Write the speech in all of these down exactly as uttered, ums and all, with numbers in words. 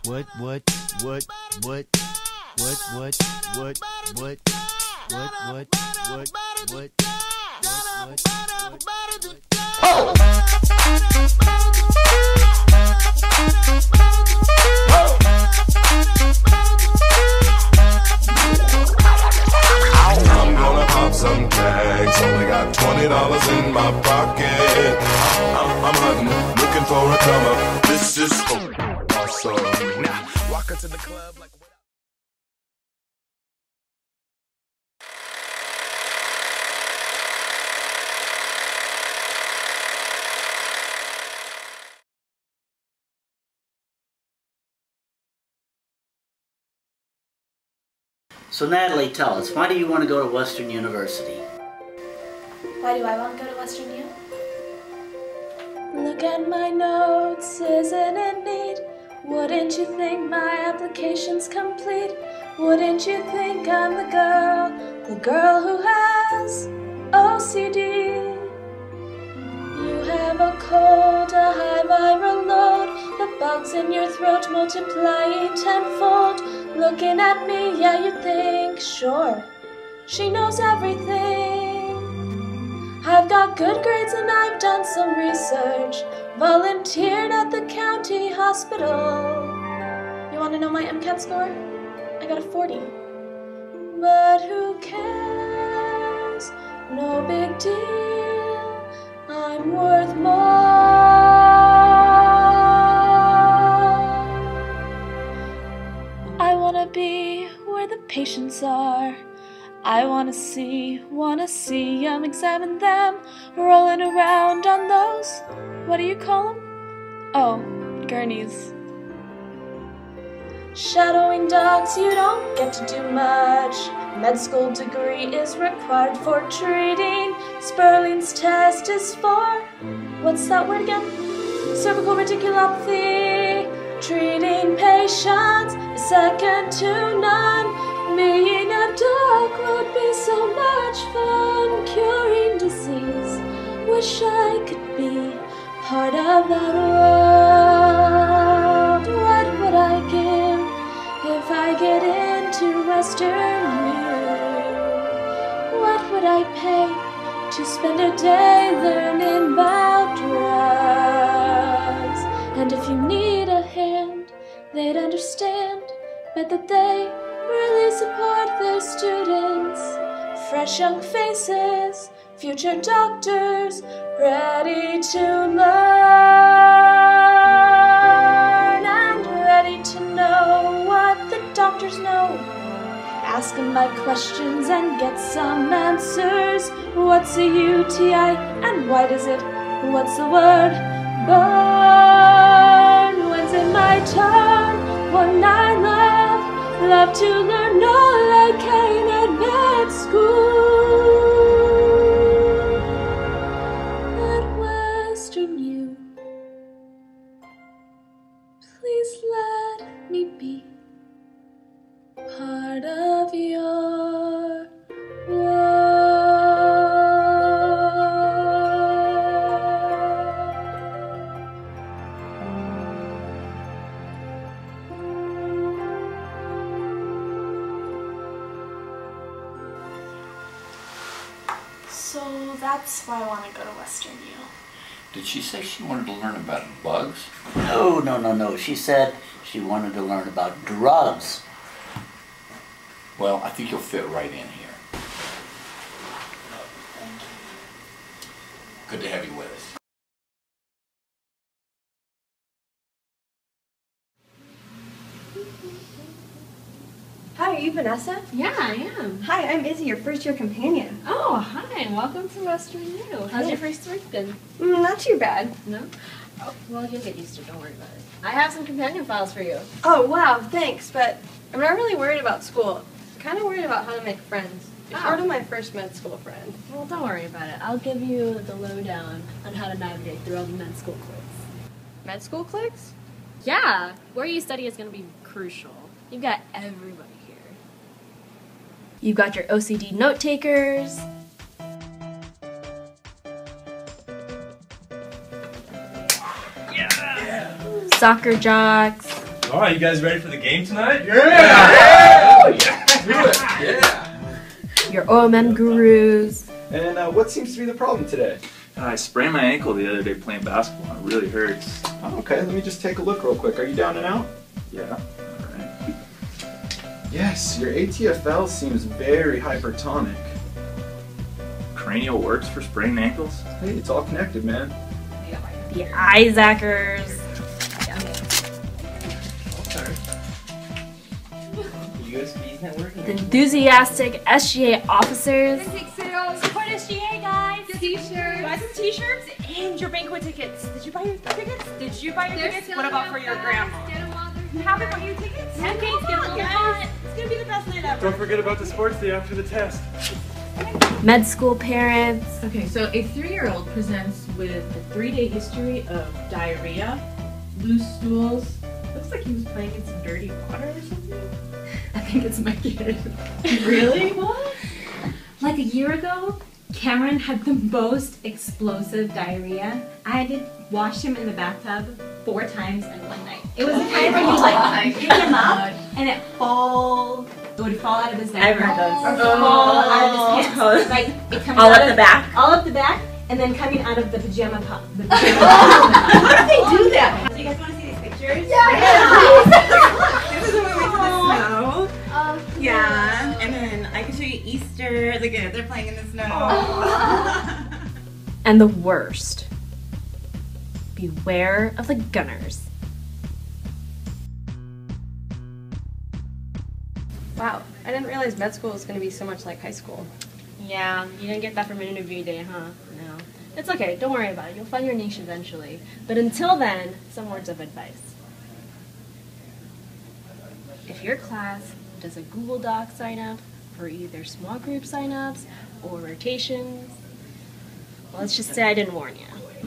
What, what, what, what, what, what, what, what, what, what, what, what, what, what, oh! I'm gonna pop some tags. Only got twenty dollars in my pocket. I'm, I'm hunting, looking for a come up. This is awesome. Now, walk into the club like. So Natalie, tell us, why do you want to go to Western University? Why do I want to go to Western U? Look at my notes, isn't it neat? Wouldn't you think my application's complete? Wouldn't you think I'm the girl, the girl who has O C D? You have a cold, a high viral load, the bugs in your throat multiplying tenfold. Looking at me, yeah, you'd think, sure, she knows everything. I've got good grades and I've done some research, volunteered at the county hospital. You want to know my MCAT score? I got a forty. But who cares? No big deal. I'm worth more. I wanna be where the patients are. I wanna see, wanna see them, examine them, rolling around on those, what do you call them? Oh, gurneys. Shadowing docs, you don't get to do much. Med school degree is required for treating. Sperling's test is for, what's that word again? Cervical reticulopathy. Treating patients is second to none. Being a doc would be so much fun. Curing disease, wish I could be part of that world. What would I give if I get into Western U? What would I pay to spend a day learning about drugs? And if you need a hand, they'd understand. Bet that they really support their students. Fresh young faces, future doctors, ready to learn and ready to know what the doctors know. Ask them my questions and get some answers. What's a U T I and why does it? What's the word? Burn. When's it my turn? One I love, love to learn all I can at med school. At Western U, please let me be part of your world. So that's why I want to go to Western U. Did she say she wanted to learn about bugs? No, no, no, no. She said she wanted to learn about drugs. Well, I think you'll fit right in here. Good to have you with us. Hi, are you Vanessa? Yeah, I am. Hi, I'm Izzy, your first year companion. Oh, hi. Welcome to Western U. How's Hey. your first week been? Mm, not too bad. No? Oh, well, you'll get used to it. Don't worry about it. I have some companion files for you. Oh, wow, thanks, but I'm not really worried about school. I'm kind of worried about how to make friends. You're Oh. sort of my first med school friend. Well, don't worry about it. I'll give you the lowdown on how to navigate through all the med school cliques. Med school cliques? Yeah, where you study is going to be crucial. You've got everybody here. You've got your O C D note takers. Yeah. Soccer jocks. All right, you guys ready for the game tonight? Yeah! Yeah! Yeah! Do it! Yeah! Your O M M gurus. And uh, what seems to be the problem today? I sprained my ankle the other day playing basketball. It really hurts. Oh, okay, let me just take a look real quick. Are you down and out? Yeah. All right. Yes, your A T F L seems very hypertonic. Cranial works for sprained ankles? Hey, it's all connected, man. The Isaacers. The enthusiastic S G A officers. Support S G A, guys. T-shirts. Buy some T-shirts and your banquet tickets. Did you buy your tickets? Did you buy your They're tickets? What about for your grandma? You haven't bought your tickets? Pancakes, get them, guys. It's gonna be the best night ever. Don't forget about the sports day after the test. Med school parents. Okay, so a three-year-old presents with a three-day history of diarrhea, loose stools. Looks like he was playing in some dirty water or something. I think it's my kid. Really? What? Like a year ago, Cameron had the most explosive diarrhea. I had to wash him in the bathtub four times in one night. It was the kind where you like pick him up and it fall, it would fall out of his diaper. I've heard those. Or fall out of his pants. Like it comes All out up of, the back? All up the back, and then coming out of the pajama pop. The pajama How do they do that? Do you guys want to see these pictures? Yeah. This is when we went to the snow. Um, Yeah, and then I can show you Easter. Look at it, they're playing in the snow. And the worst. Beware of the gunners. Wow, I didn't realize med school was going to be so much like high school. Yeah, you didn't get that from an interview day, huh? No. It's okay, don't worry about it. You'll find your niche eventually. But until then, some words of advice. If your class does a Google Doc sign up for either small group sign-ups or rotations, well, let's just say I didn't warn you.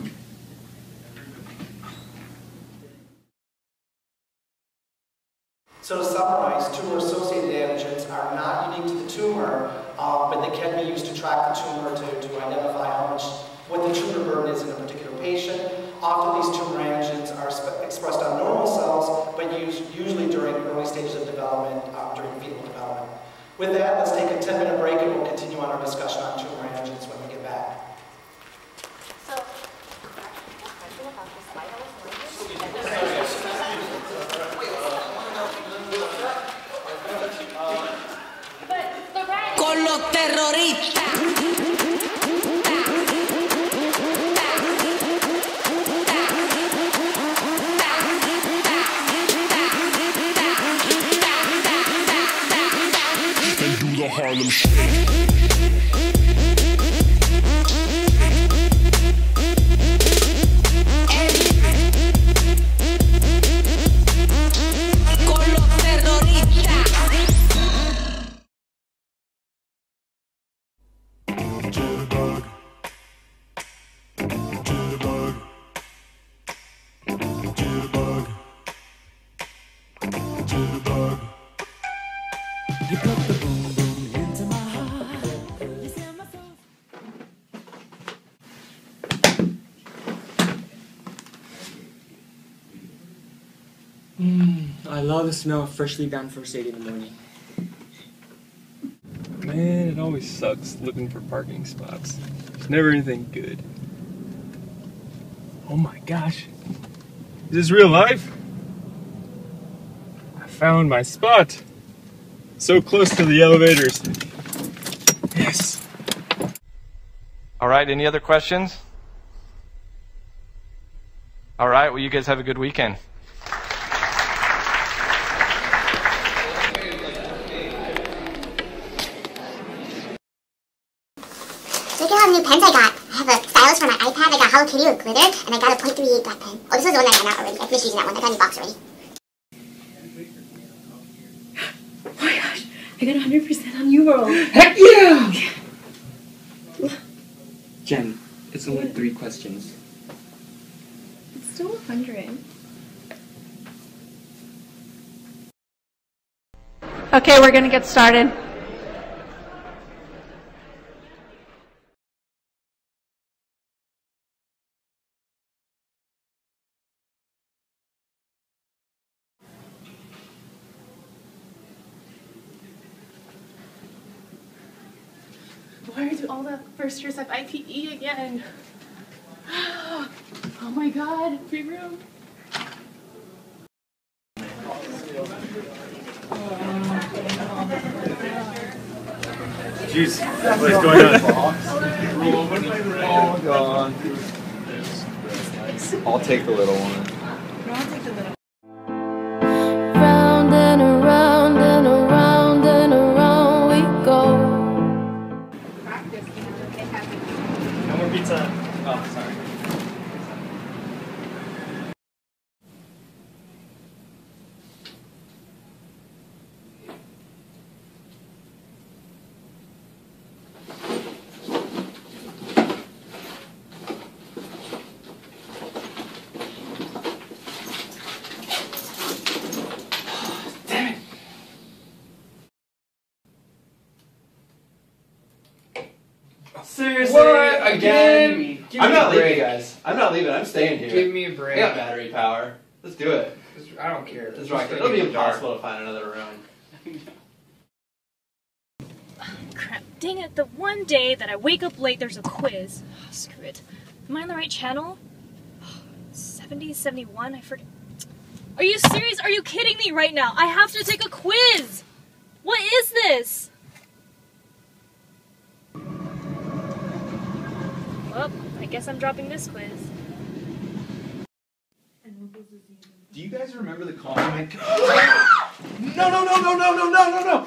So to summarize, tumor-associated antigens are not unique to the tumor, uh, but they can be used to track the tumor to, to identify how much, what the tumor burden is in a particular patient. Often these tumor antigens are expressed on normal cells, but used usually during early stages of development, uh, during fetal development. With that, let's take a ten minute break and we'll continue on our discussion on tumor antigens when we get back. Con los terroristas. They do the Harlem Shake. Mm, I love the smell of freshly ground first aid in the morning. Man, it always sucks looking for parking spots. There's never anything good. Oh my gosh. Is this real life? I found my spot. So close to the elevators. Yes. All right, any other questions? All right, well, you guys have a good weekend. Look at how many pens I got. I have a stylus for my iPad, I got Hello Kitty with glitter, and I got a point three eight black pen. Oh, this was the one that I ran out already. I finished using that one. I got a new box already. Oh my gosh, I got one hundred percent on UWorld. Heck yeah! Jen, it's only three questions. It's still a hundred. Okay, we're going to get started. Why do all the first years have I P E again? Oh my god, free room. Jeez, what is going on? Oh, God. I'll take the little one. I'll take the little Round and around and around and around we go. No more pizza. Oh, sorry. Seriously? What? Again? Give I'm me not a leaving, break. guys. I'm not leaving. I'm staying here. Give me a break. I got battery power. Let's do it. I don't care. Let's Just rock it. go It'll get be in the car. impossible to find another room. Crap, dang it, the one day that I wake up late there's a quiz. Screw it. Am I on the right channel? seventy, seventy-one, I forget. Are you serious? Are you kidding me right now? I have to take a quiz! What is this? Well, I guess I'm dropping this quiz. Do you guys remember the compliment? No, no, no, no, no, no, no, no, no!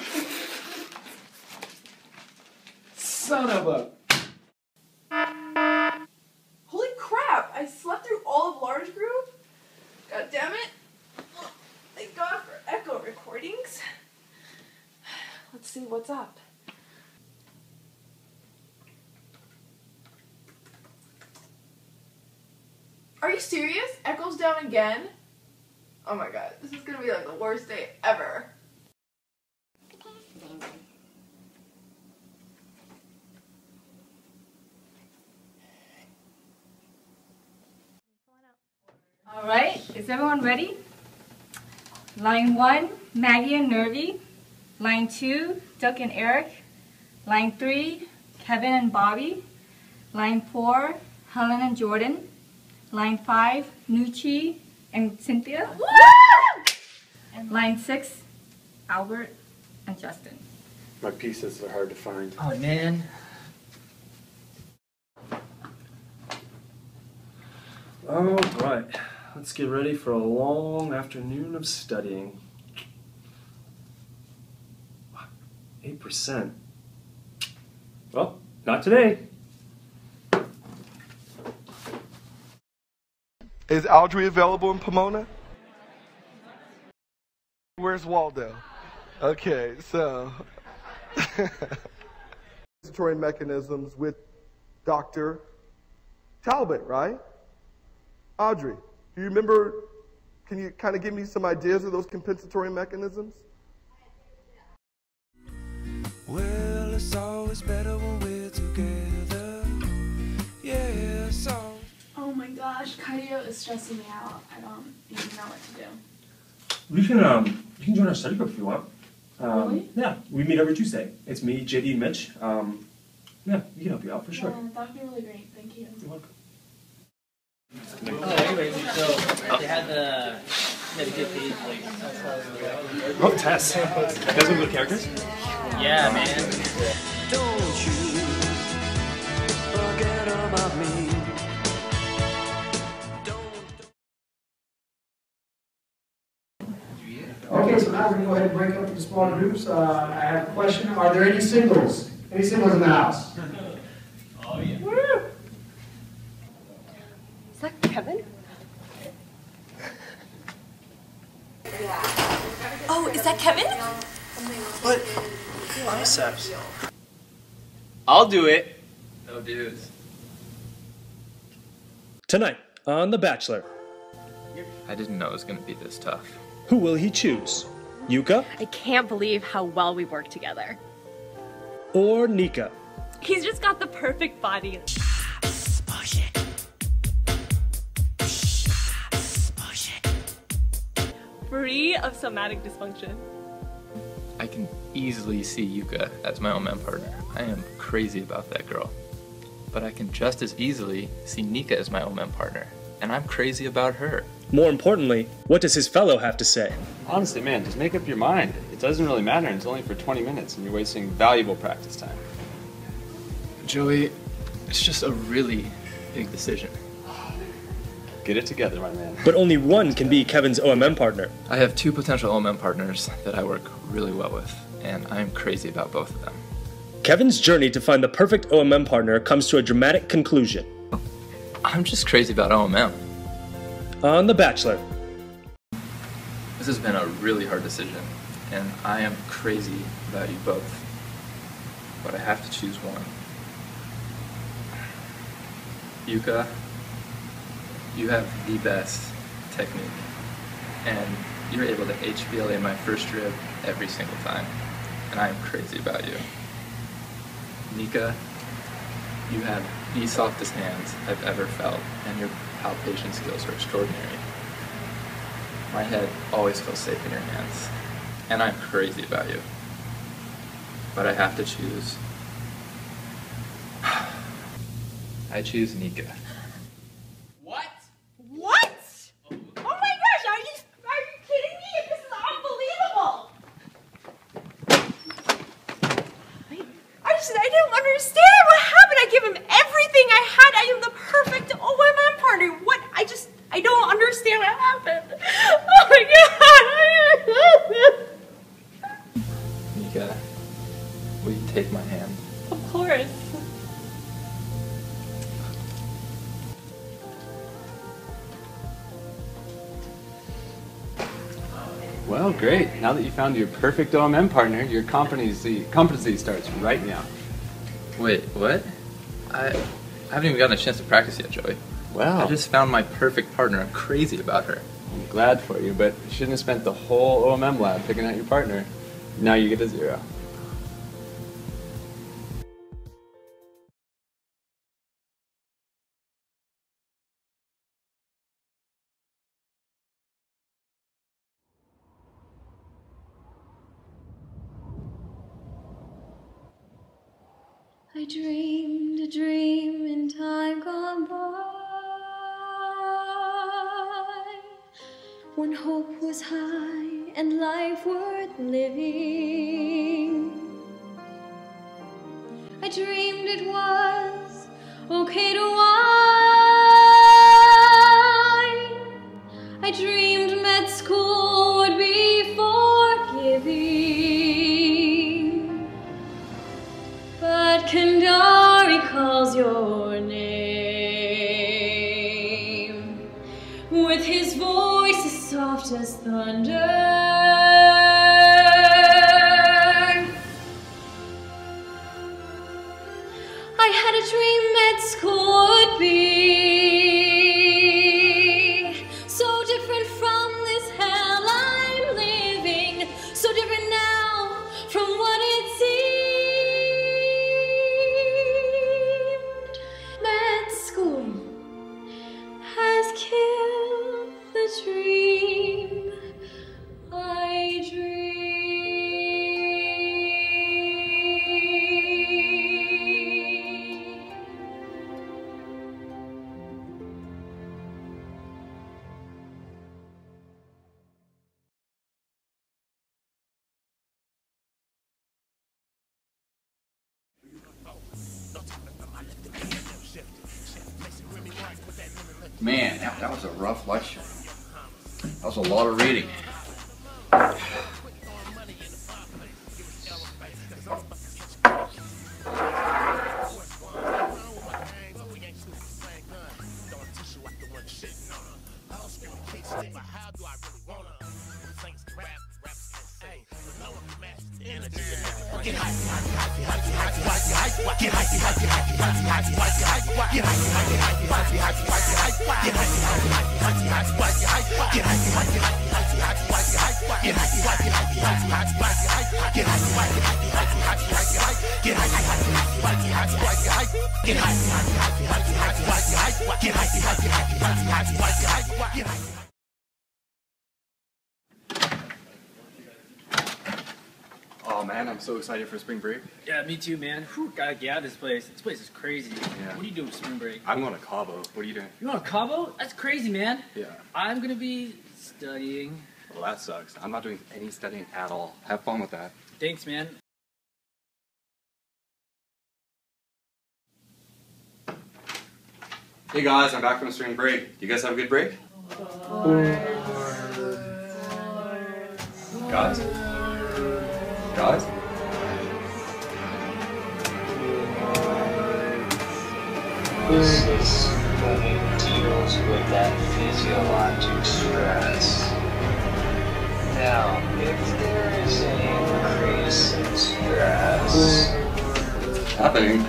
Son of a... Holy crap! I slept through all of large group? God damn it. Thank God for echo recordings. Let's see what's up. Are you serious? Echo's down again? Oh my god, this is gonna be like the worst day ever. All right, is everyone ready? Line one, Maggie and Nervy. Line two, Duck and Eric. Line three, Kevin and Bobby. Line four, Helen and Jordan. Line five, Nucci and Cynthia. And line six, Albert and Justin. My pieces are hard to find. Oh, man. All right, let's get ready for a long afternoon of studying. eight percent. Well, not today. Is Audrey available in Pomona? Where's Waldo? Okay, so compensatory mechanisms with Doctor Talbot, right? Audrey, do you remember, can you kind of give me some ideas of those compensatory mechanisms? Well, it's always better when we're together. Yeah, so. Oh my gosh, cardio is stressing me out. I don't even know what to do. We can um, you can join our study group if you want. Um, Really? Yeah, we meet every Tuesday. It's me, J D, and Mitch. Um, yeah, we can help you out for sure. Yeah, that would be really great. Thank you. You're welcome. Oh, anyways, so they had the negativity, like. Oh, Tess. You guys want to go to characters? Yeah, man. Don't you forget about me. Okay, so now we're going to go ahead and break up into small groups. Uh, I have a question. Are there any singles? Any singles in the house? Oh, yeah. Is that Kevin? Oh, is that Kevin? What? Biceps. I'll do it. No dudes. Tonight on The Bachelor, I didn't know it was going to be this tough. who will he choose? Yuka I can't believe how well we work together. or Nika? He's just got the perfect body. Free of somatic dysfunction. I I can easily see Yuka as my O M M partner. I am crazy about that girl. But I can just as easily see Nika as my O M M partner, and I'm crazy about her. More importantly, what does his fellow have to say? Honestly, man, just make up your mind. It doesn't really matter, and it's only for twenty minutes, and you're wasting valuable practice time. Joey, it's just a really big decision. Get it together, my man. But only one can be Kevin's O M M partner. I have two potential O M M partners that I work really well with, and I am crazy about both of them. Kevin's journey to find the perfect O M M partner comes to a dramatic conclusion. I'm just crazy about O M M. On The Bachelor. This has been a really hard decision, and I am crazy about you both. But I have to choose one. Yuka, you have the best technique, and you're able to H B L A my first rib every single time, and I am crazy about you. Nika, you have the softest hands I've ever felt, and your palpation skills are extraordinary. My head always feels safe in your hands, and I'm crazy about you. But I have to choose. I choose Nika. What? What? Oh my gosh, are you are you kidding me? This is unbelievable. I, I just I didn't understand what happened. I gave him everything I had. I am the perfect O M M partner. What? I just I don't understand what happened. Oh my god. Nika, will you take my hand? Of course. Well, great. Now that you found your perfect O M M partner, your competency competency starts right now. Wait, what? I, I haven't even gotten a chance to practice yet, Joey. Wow. I just found my perfect partner. I'm crazy about her. I'm glad for you, but you shouldn't have spent the whole O M M lab picking out your partner. Now you get a zero. I dreamed a dream in time gone by, when hope was high and life worth living. I dreamed it was okay to whine. I dreamed med school would be forgiving. But Kandari calls your name with his voice as soft as thunder. I had a dream med school would be so different from this hell I'm living, so different now from what it seemed. Med school has killed the dream I dreamed. Man, that, that was a rough lecture. That was a lot of reading. Oh man, I'm so excited for spring break. Yeah, me too, man. Whew, gotta get out of this place. This place is crazy. Yeah. What are you doing for spring break? I'm going to Cabo. What are you doing? You want Cabo? That's crazy, man. Yeah. I'm gonna be studying. Well, that sucks. I'm not doing any studying at all. Have fun with that. Thanks, man. Hey guys, I'm back from spring break. Do you guys have a good break? Guys? Guys? This is when it deals with that physiologic stress. Now, if there is an increase in stress, What's happening?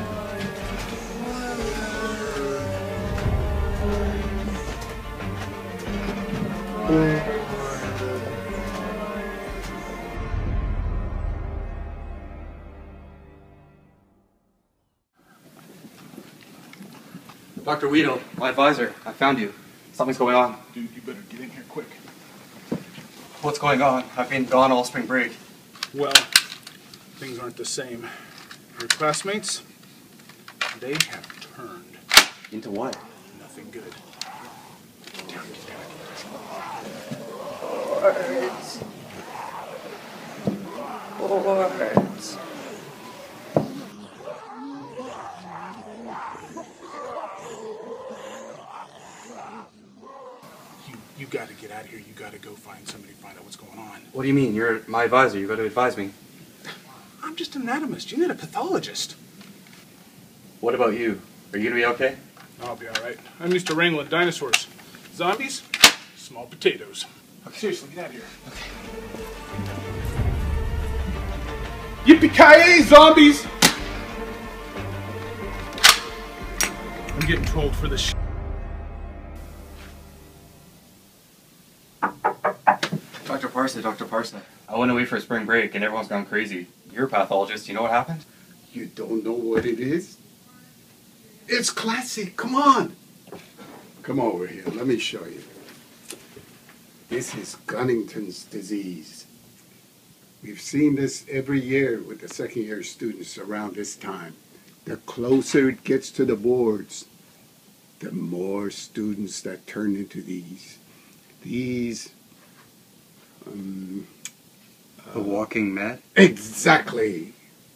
Doctor Weedle, my advisor, I found you. Something's going on. Dude, you better get in here quick. What's going on? I've been gone all spring break. Well, things aren't the same. Your classmates, they have turned. Into what? Nothing good. Words. Words. You, you gotta get out of here. You gotta go find somebody, find out what's going on. What do you mean? You're my advisor. You got to advise me. I'm just an anatomist. You need a pathologist. What about you? Are you gonna be okay? I'll be alright. I'm used to wrangling dinosaurs. Zombies? Small potatoes. Okay, seriously, get out of here. Okay. Yippee-ki-yay, zombies! I'm getting trolled for this shit. Doctor Parsa, Doctor Parsa. I went away for spring break and everyone's gone crazy. You're a pathologist. You know what happened? You don't know what it is? It's classic. Come on. Come over here. Let me show you. This is Cunnington's disease. We've seen this every year with the second year students around this time. The closer it gets to the boards, the more students that turn into these. These, um... The walking med? Exactly.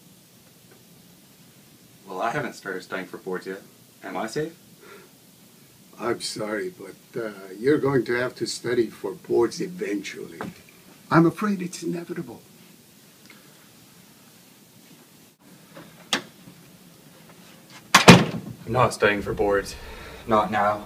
Well, I haven't started studying for boards yet. Am I safe? I'm sorry, but uh, you're going to have to study for boards eventually. I'm afraid it's inevitable. I'm not studying for boards. Not now.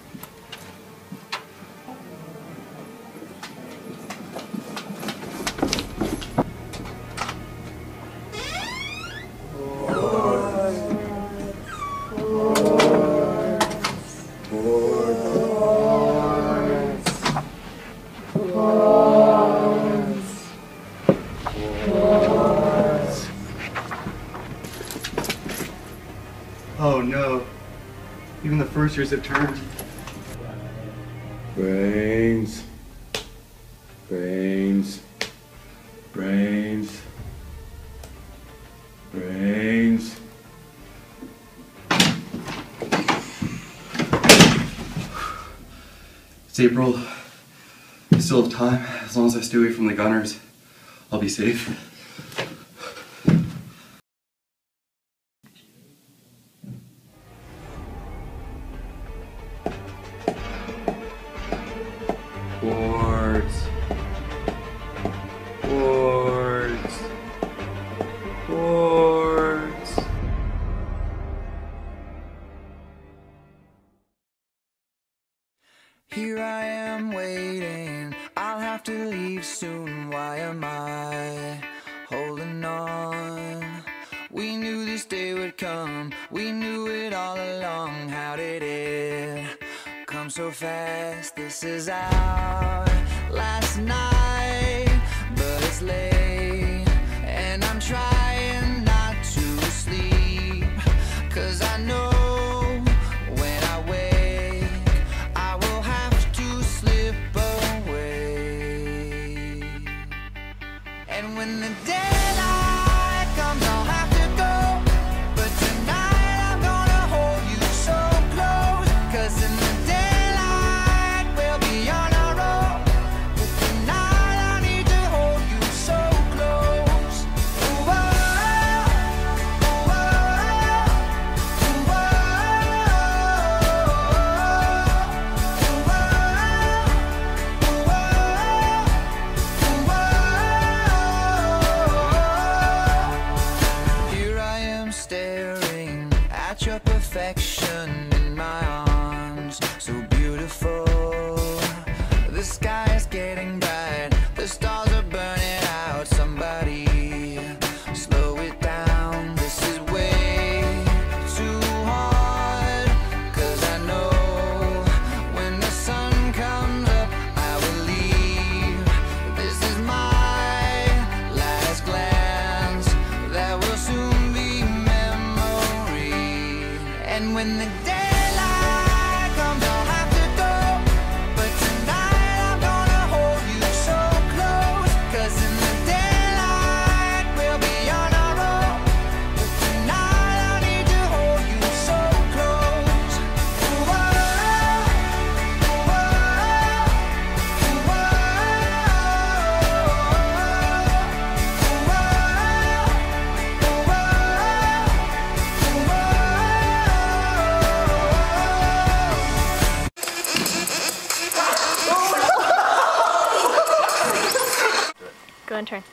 Oh no. Even the first years have turned. Brains. Brains. Brains. Brains. It's April. I still have time. As long as I stay away from the gunners, I'll be safe. Boards. Boards. Boards. Here I am waiting, I'll have to leave soon. Why am I holding on? We knew this day would come, we knew it all along. How did it come so fast? This is our last night, but it's late, and I'm trying not to sleep, 'cause I know when I wake I will have to slip away. And when the daylight getting bright. The stars are burning out. Somebody slow it down. This is way too hard. Cause I know when the sun comes up, I will leave. This is my last glance. That will soon be memory. And when the daylight comes, I'll have to go. But tonight I'm gonna hold you so close. Cause in the daylight we'll be on our own. But tonight I need to hold you so close. Ooh, oh, ooh, Go and turn.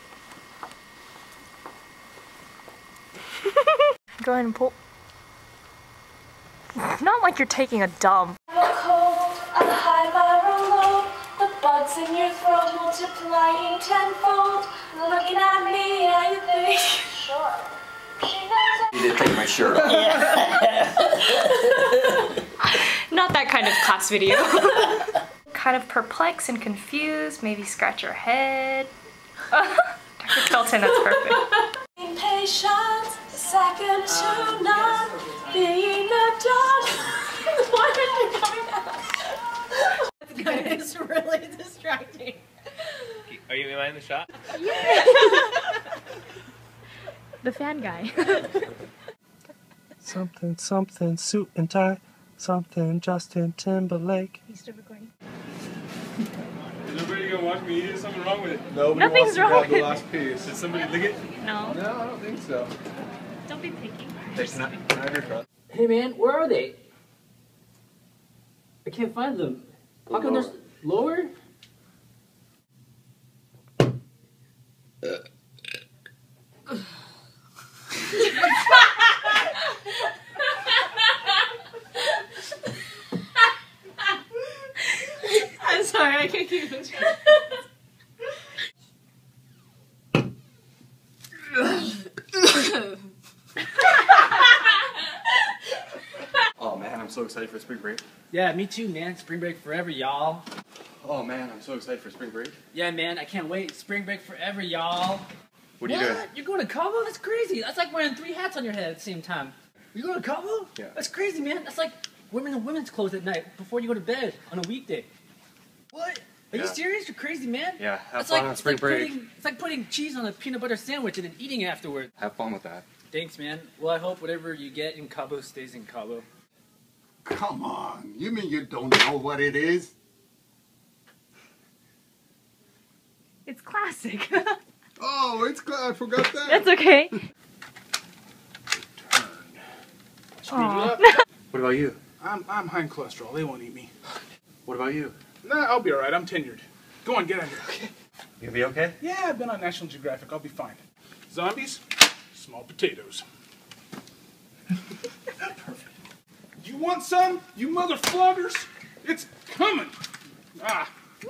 Go ahead and pull. Not like you're taking a dump. I'm a cold, I'm a high viral load. The bugs in your throat multiplying tenfold. Looking at me, yeah, you think, sure. She knows You did take my shirt off. Not that kind of class video. Kind of perplexed and confused, maybe scratch your head. Doctor Tilton, that's perfect. impatient, second to none. Being a dog. Why are you coming out? That's good. It's really distracting. Are you in the shot? The fan guy. Something, something, suit and tie. Something, Justin Timberlake. He's still recording. Is everybody gonna watch me eat? Is something wrong with it? Nobody Nothing's wants to wrong grab the with it. last piece. Did somebody lick it? No. No, I don't think so. Don't be picky. Hey man, where are they? I can't find them. How come there's lower? I'm sorry, I can't keep it. Oh man, I'm so excited for spring break. Yeah, me too, man. Spring break forever, y'all. Oh man, I'm so excited for spring break. Yeah, man, I can't wait. Spring break forever, y'all. What are you doing? You're going to Cabo? That's crazy. That's like wearing three hats on your head at the same time. You're going to Cabo? Yeah. That's crazy, man. That's like wearing the women's clothes at night before you go to bed on a weekday. What? Are Yeah. you serious? You're crazy, man. Yeah, have That's fun like, on it's spring like break. Putting, it's like putting cheese on a peanut butter sandwich and then eating it afterward. Have fun with that. Thanks, man. Well, I hope whatever you get in Cabo stays in Cabo. Come on, you mean you don't know what it is? It's classic. Oh, it's glad I forgot that. That's okay. Aw. What about you? I'm, I'm high in cholesterol. They won't eat me. What about you? Nah, I'll be alright. I'm tenured. Go on, get out of here. You gonna be okay? Yeah, I've been on National Geographic. I'll be fine. Zombies, small potatoes. Perfect. You want some, you mother floggers? It's coming. Ah.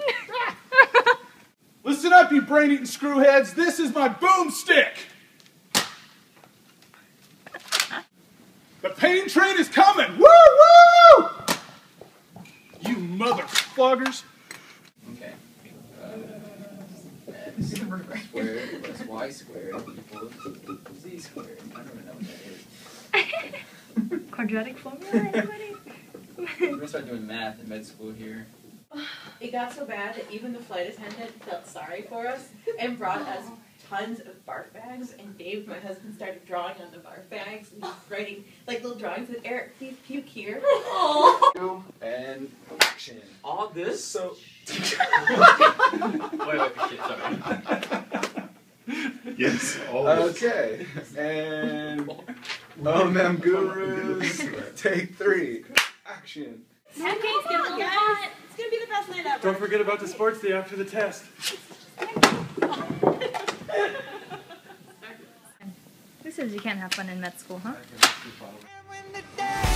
Listen up, you brain-eating screwheads. This is my boomstick. The pain train is coming. Woo woo! You mother floggers. Okay. Squared plus y squared equals z squared. I don't even know what that is. Quadratic formula, anybody? We're gonna start doing math in med school here. It got so bad that even the flight attendant felt sorry for us and brought us tons of barf bags, and Dave, my husband, started drawing on the barf bags and just writing like little drawings with Eric, please puke here. Oh. And action. All this? So. Wait, wait, shit, sorry. Yes, always. Okay. And O M M Gurus, take three. Action. Okay, it's gonna, guys, it's gonna be the best night ever. Don't forget about the sports day after the test. Who says you can't have fun in med school, huh? When the day